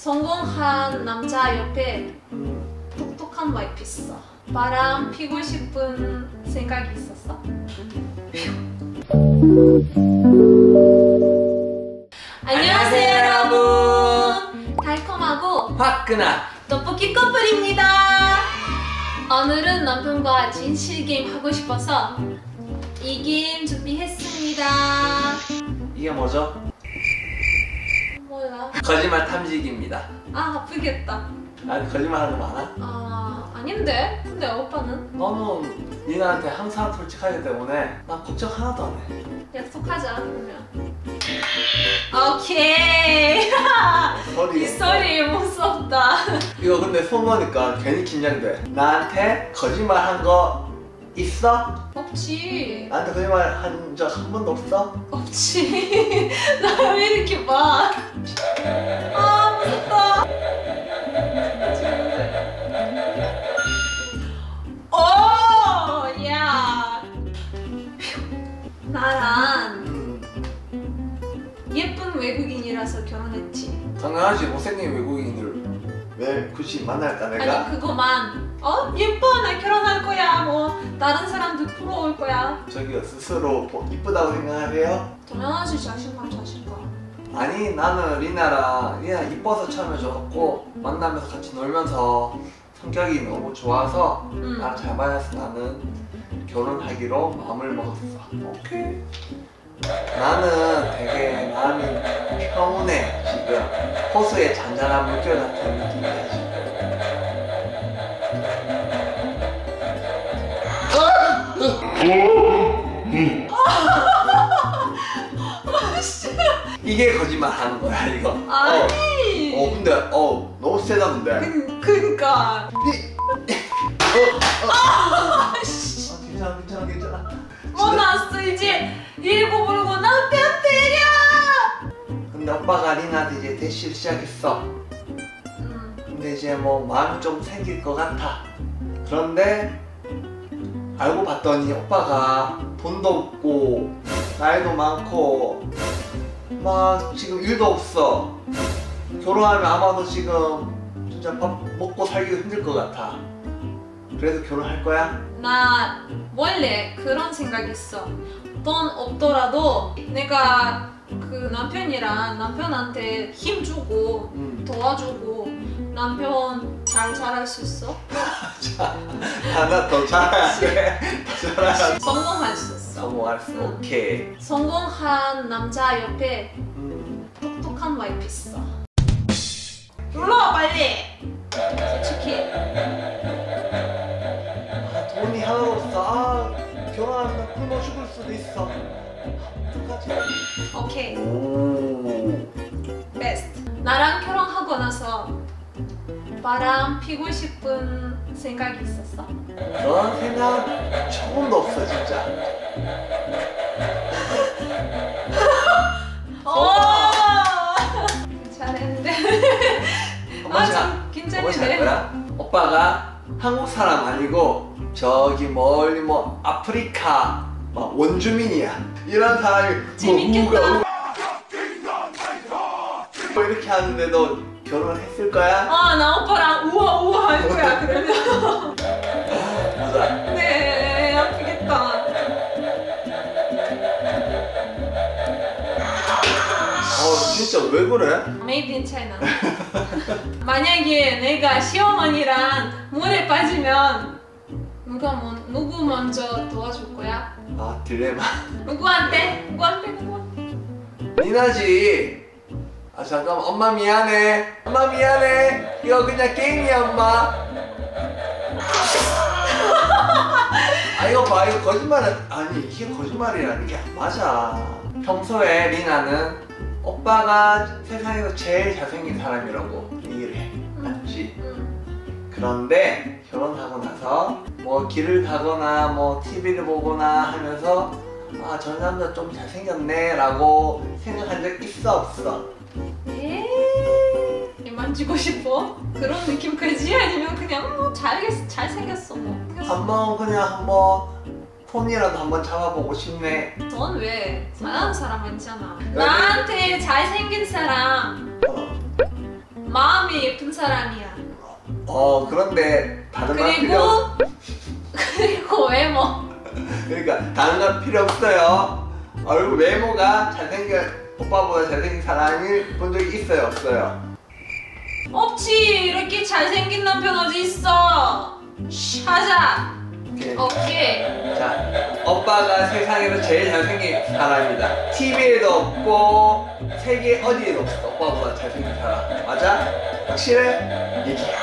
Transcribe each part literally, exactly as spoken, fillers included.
성공한 남자 옆에 똑똑한 와이프 있어. 바람 피고 싶은 생각이 있었어? 안녕하세요 여러분. 달콤하고 화끈한 떡볶이 커플입니다. 오늘은 남편과 진실 게임 하고 싶어서 이 게임 준비했습니다. 이게 뭐죠? 몰라. 거짓말 탐지기입니다. 아 아프겠다. 아니 거짓말하는 거 많아? 아 아닌데? 근데 오빠는? 너는 니나한테 항상 솔직하기 때문에 난 걱정 하나도 안 해. 약속하자 그러면. 오케이. 소리 이 소리 무섭다. 이거 근데 손 넣으니까 괜히 긴장돼. 나한테 거짓말 한 거 있어? 없지. 나한테 거짓말 한 적 한 번도 없어? 없지. 나 왜 이렇게 봐? 아 무섭다. 오, 야. 나랑 음, 예쁜 외국인이라서 결혼했지. 당연하지. 못생긴 외국인을 왜 굳이 만날까 내가? 아니 그거만. 어? 예뻐 나 결혼할 거야. 뭐 다른 사람들 부러울 거야. 저기요 스스로 뭐 이쁘다고 생각하세요? 당연하지. 자신감 자신감. 아니 나는 리나랑 리나 이뻐서 처음에 좋았고 만나면서 같이 놀면서 성격이 너무 좋아서 응. 나랑 잘 맞아서 나는 결혼하기로 마음을 먹었어. 오케이. 나는 되게 마음이 평온해 지금. 호수의 잔잔한 물결 같은 느낌이야 지금. 이게 거짓말 하는 거야 이거. 아니. 어, 어 근데 어 너무 세다 근데. 그, 그니까. 어, 어. 아, 괜찮아 괜찮아 괜찮아. 뭐 났어 이제 일곱 울고 남편 때려. 근데 오빠가 리나한테 이제 대시를 시작했어. 음. 근데 이제 뭐 마음이 좀 생길 것 같아. 그런데 알고 봤더니 오빠가 돈도 없고 나이도 많고 막 지금 일도 없어. 결혼하면 아마도 지금 진짜 밥 먹고 살기도 힘들 것 같아. 그래서 결혼할 거야? 나 원래 그런 생각했어. 돈 없더라도 내가 그 남편이랑 남편한테 힘주고 응. 도와주고 남편 잘 자랄 수 있어? 하나 더 잘해야 돼. 더 잘해야 돼. 성공할 수 있어. 성공할 수. 응. 오케이. 성공한 남자 옆에 음. 똑똑한 와이프 있어. 불러 빨리. 솔직히. 아, 돈이 하나도 없어. 아, 결혼하면 굶어 죽을 수도 있어. 어떡하지? 오케이. 오. 베스트. 나랑 결혼하고 나서 바람 피고 싶은 생각이 있었어? 그런 생각 조금도 없어 진짜. 오! 잘했는데. 한 아, 번씩 좀 한 번씩 할 긴장되네. 거야? 오빠가 한국 사람 아니고 저기 멀리 뭐 아프리카 막 원주민이야. 이런 사람이 재밌겠다. 뭐 우가 뭐 이렇게 하는데도 결혼했을 거야? 아, 나 오빠랑 우와 우와 할 거야 그러면. 보자. 네, 아프겠다. 어 진짜 왜 그래? Made in China. 만약에 내가 시어머니랑 물에 빠지면 누가 뭐, 누구 먼저 도와줄 거야? 아 딜레마. 누구한테? 누구한테? 누구한테? 니나지. 아 잠깐만 엄마 미안해. 엄마 미안해. 이거 그냥 게임이야 엄마. 아 이거 봐 이거 거짓말은 아니 이게 거짓말이라는 게 안 맞아. 평소에 리나는 오빠가 세상에서 제일 잘생긴 사람이라고 얘기를 해. 맞지? 응. 그런데 결혼하고 나서 뭐 길을 가거나 뭐 티비를 보거나 하면서 아 저 남자 좀 잘생겼네 라고 생각한 적 있어 없어? 에이, 만지고 싶어? 그런 느낌까지? 아니면 그냥 뭐 잘, 잘생겼어 뭐. 한번 그냥 한번 손이라도 한번 잡아보고 싶네. 넌 왜? 잘하는 사람 아니잖아. 나한테 잘생긴 사람 어. 마음이 예쁜 사람이야. 어 그런데 다른 말 필요 그리고 그리고 외모. 그러니까 다른 건 필요 없어요. 얼굴 외모가 잘생긴 오빠보다 잘생긴 사람을 본 적이 있어요 없어요? 없지. 이렇게 잘생긴 남편 어디 있어. 하자. 오케이. 오케이. 자, 오빠가 세상에서 제일 잘생긴 사람이다. 티비에도 없고 세계 어디에도 없어. 오빠보다 잘생긴 사람. 맞아? 확실해? 얘기해.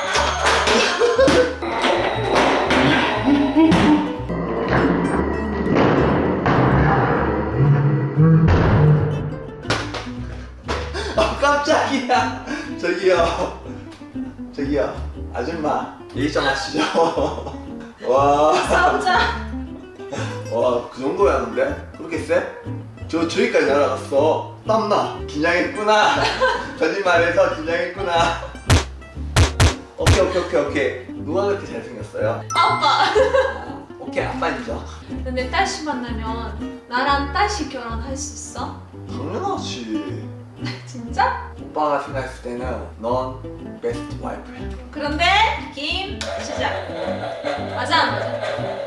아 깜짝이야. 저기요. 저기요. 아줌마 얘기 좀 하시죠. 와. 싸우자. 와, 그 정도야 근데? 그렇게 세? 저 저기까지 날아갔어. 땀나. 긴장했구나. 거짓말해서 긴장했구나. 오케이 오케이 오케이 오케이. 누가 그렇게 잘생겼어요? 아빠. 아, 오케이 아빠이죠. 근데 다시 만나면 나랑 다시 결혼할 수 있어? 당연하지. 진짜? 오빠가 생각했을 때는 넌 베스트 와이프야. 그런데 게임 시작. 맞아 안 맞아?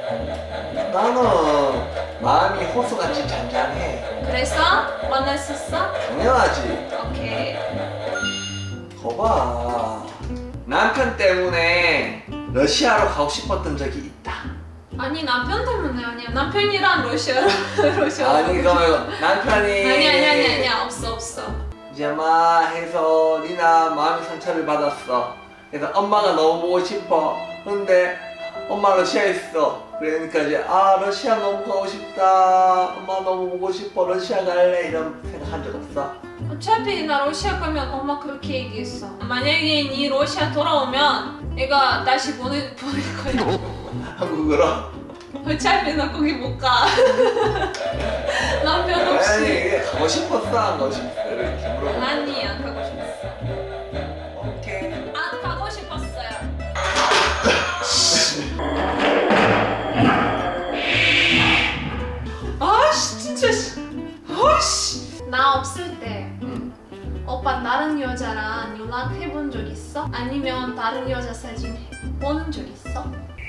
나는 마음이 호수같이 잔잔해. 그래서 만날 수 있어? 당연하지. 오케이. 거봐. 남편 때문에 러시아로 가고 싶었던 적이 있다. 아니 남편 때문에 아니야. 남편이랑 러시아 러시아. 아니 그러면 남편이 아니 아니 아니 아니야. 없어 없어. 이제 막 해서 리나 마음의 상처를 받았어. 그래서 엄마가 너무 보고 싶어. 근데 엄마 러시아에 있어. 그러니까 이제 아 러시아 너무 가고 싶다. 엄마 너무 보고 싶어. 러시아 갈래. 이런 생각한 적 없어? 어차피 나 러시아 가면 엄마 그렇게 얘기했어. 만약에 니 러시아 돌아오면 내가 다시 보내, 보낼 거야. 한국으로? 어차피 나 거기 못 가. 남편 없이. 아니 가고 싶었어 안 가고 싶었어? 이렇게 물어보고. 아니 안 가고 싶었어. 오케이. 안 가고 싶었어요. 아씨 진짜 씨. 아씨. 나 없을 때 응. 오빠 다른 여자랑 연락해본 적 있어? 아니면 다른 여자 사진 보는 적 있어?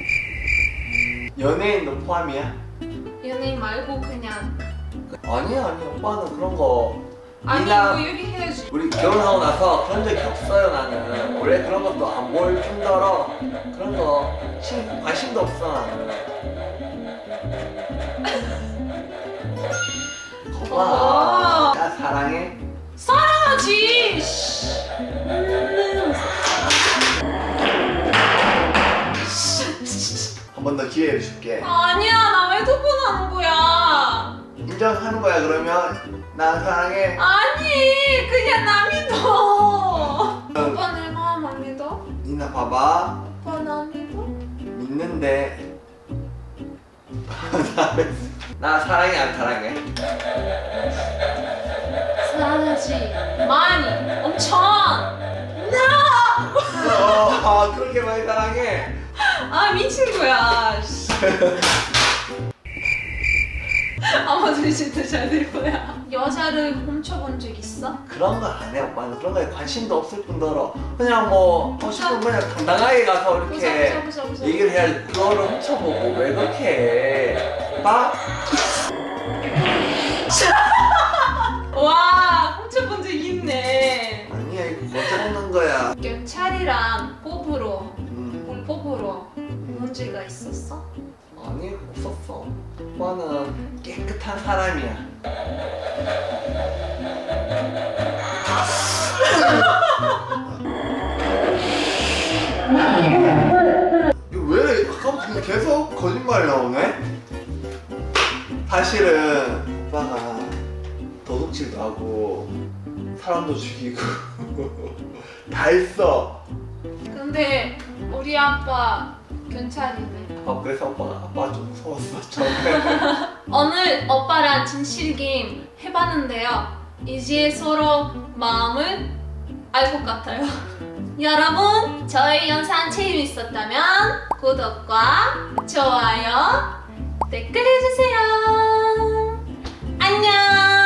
연예인도 포함이야? 연예인 말고 그냥. 아니야 아니 오빠는 그런 거 아니 니나- 뭐 여기 해야지. 우리 결혼하고 나서 그런 적이 없어요 나는. 원래 그런 것도 안 보일 뿐더러 그런 거 친- 관심도 없어 나는. 거봐. 어. 나 사랑해. 사랑하지. 씨. 한 번 더 기회를 줄게. 아니야 나 왜 두 번 하는 거야? 인정하는 거야 그러면? 난 사랑해. 아니 그냥 나 믿어. 오빠 내 마음 안 믿어? 니나 봐봐. 오빠 나 안 믿어? 믿는데 나 사랑해 안 사랑해? 사랑하지. 많이. 엄청. 어, 그렇게 많이 사랑해? 아 미친 거야. 씨. 아마도 진짜 잘 될 거야. 여자를 훔쳐본 적 있어? 그런 거 안 해 오빠는. 그런 거에 관심도 없을 뿐더러 그냥 뭐 하고 싶으면 그냥 당당하게 가서 이렇게 보자, 보자, 보자, 보자. 얘기를 해야지. 그거를 훔쳐보고 왜 그렇게 해? 봐? 와 훔쳐본 적 있네. 아니야 이거 훔쳐먹는 거야. 경찰이랑 뽑으러 음, 우리 뽑으러 문제가 있었어? 아니 없었어. 오빠는 깨끗한 사람이야. 이거 왜 아까부터 계속 거짓말이 나오네? 사실은 오빠가 도둑질도 하고 사람도 죽이고 다 했어. 근데 우리 아빠 경찰이네. 아 그래서 오빠가 아빠가 좀 무서웠어 처음에. 오늘 오빠랑 진실 게임 해봤는데요. 이제 서로 마음을 알 것 같아요. 여러분 저희 영상 재미있었다면 구독과 좋아요 댓글 해주세요. 안녕.